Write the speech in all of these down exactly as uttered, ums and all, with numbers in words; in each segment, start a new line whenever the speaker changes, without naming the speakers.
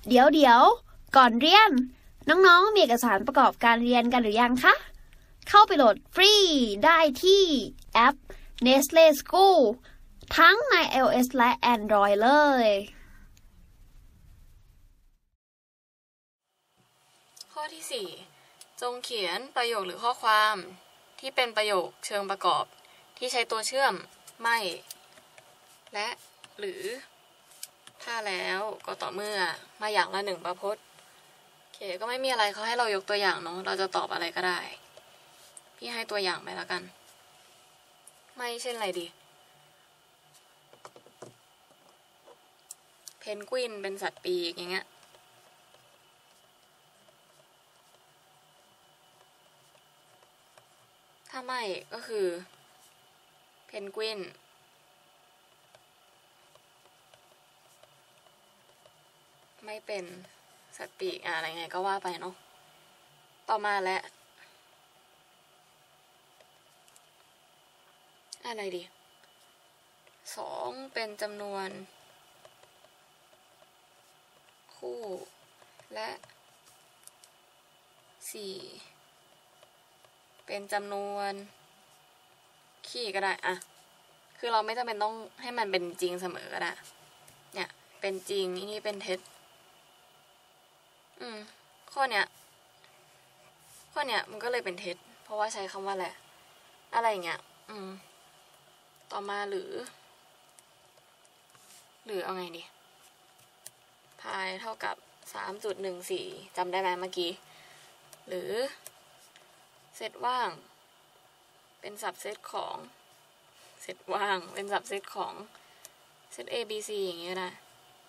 เดี๋ยวเดี๋ยวก่อนเรียนน้องๆมีเอกสารประกอบการเรียนกันหรือยังคะเข้าไปโหลดฟรีได้ที่แอป Nestle School ทั้งใน iOS และ Android เลย
ข้อที่สี่จงเขียนประโยคหรือข้อความที่เป็นประโยคเชิงประกอบที่ใช้ตัวเชื่อมไม่และหรือถ้าแล้วก็ต่อเมื่อมาอย่างละหนึ่งประพจน์โอเคก็ไม่มีอะไรเขาให้เรายกตัวอย่างเนาะเราจะตอบอะไรก็ได้พี่ให้ตัวอย่างไปแล้วกันไม่เช่นอะไรดีเพนกวินเป็นสัตว์ปีกอย่างเงี้ยถ้าไม่ก็คือเพนกวินไม่เป็นสัตว์ปีกอะไรไงก็ว่าไปเนาะต่อมาแล้วอะไรดีสองเป็นจำนวนคู่และสี่เป็นจำนวนขี้ก็ได้อะคือเราไม่จำเป็นต้องให้มันเป็นจริงเสมอก็ได้เนี่ยเป็นจริงนี่เป็นเท็จอืมข้อเนี้ยข้อเนี้ยมันก็เลยเป็นเท็จเพราะว่าใช้คำว่าแหละอะไรอย่างเงี้ยอืมต่อมาหรือหรือเอาไงดีพายเท่ากับ สามจุดหนึ่งสี่ จำได้ไหมเมื่อกี้หรือเซตว่างเป็นสับเซตของเซตว่างเป็นสับเซตของเซต A B C อย่างเงี้ยนะ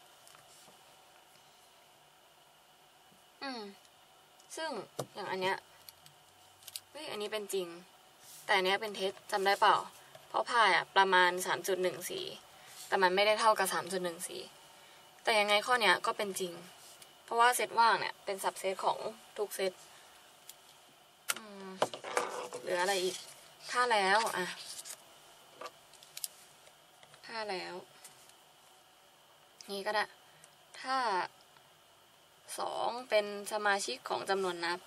อืมซึ่งอย่างอันเนี้ยเฮ้ยอันนี้เป็นจริงแต่อันเนี้ยเป็นเท็จจำได้เปล่าเพราะพายอ่ะประมาณ สามจุดหนึ่งสี่ แต่มันไม่ได้เท่ากับ สามจุดหนึ่งสี่ แต่ยังไงข้อเนี้ยก็เป็นจริงเพราะว่าเซตว่างเนี่ยเป็นสับเซตของทุกเซตอืมเหลืออะไรอีกถ้าแล้วอ่ะถ้าแล้วนี่ก็ได้ถ้าสองเป็นสมาชิกของจำนวนนับ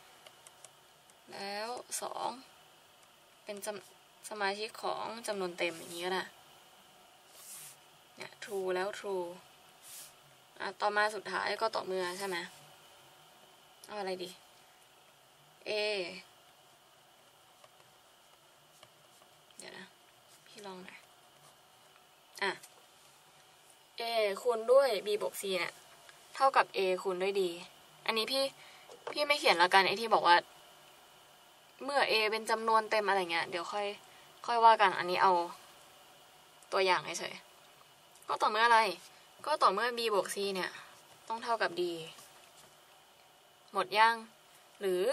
แล้วสองเป็นจำสมาชิกของจำนวนเต็มอย่างนี้ก็ได้เนี่ย true แล้ว true อ่ะต่อมาสุดท้ายก็ต่อเมื่อใช่ไหมเอาอะไรดี A เดี๋ยวนะพี่ลองหน่อยอ่ะ A คูณด้วย B บวก C เนี่ยเท่ากับ A คูณด้วย D อันนี้พี่พี่ไม่เขียนละกันไอ้ที่บอกว่าเมื่อ A เป็นจำนวนเต็มอะไรเงี้ยเดี๋ยวค่อยค่อยว่ากันอันนี้เอาตัวอย่างเฉยๆก็ต่อเมื่ออะไรก็ต่อเมื่อ B บวก C เนี่ยต้องเท่ากับ D หมดยังหรือ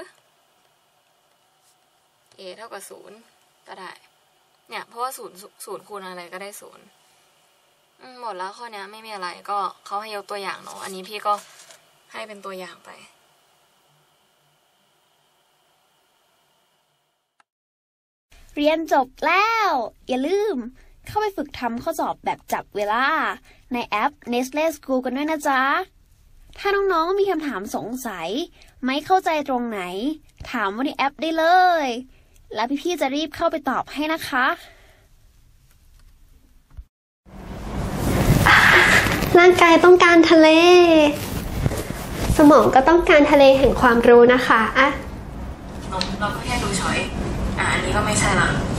A เท่ากับศูนย์ก็ได้เนี่ยเพราะว่าศูนย์ศูนย์คูณอะไรก็ได้ศูนย์หมดแล้วข้อนี้ไม่มีอะไรก็เขาให้ยกตัวอย่างเนาะอันนี้พี่ก็ให้เป็นตัวอย่างไป
เรียนจบแล้วอย่าลืมเข้าไปฝึกทำข้อสอบแบบจับเวลาในแอป Nestle School กันด้วยนะจ๊ะถ้าน้องๆมีคำถามสงสัยไม่เข้าใจตรงไหนถามว่าในแอปได้เลยแล้วพี่ๆจะรีบเข้าไปตอบให้นะคะ
ร่างกายต้องการทะเลสมองก็ต้องการทะเลแห่งความรู้นะคะอ่ะ
เราก็แค่ดูช้อยอ่ะอันนี้ก็ไม่ใช่ละ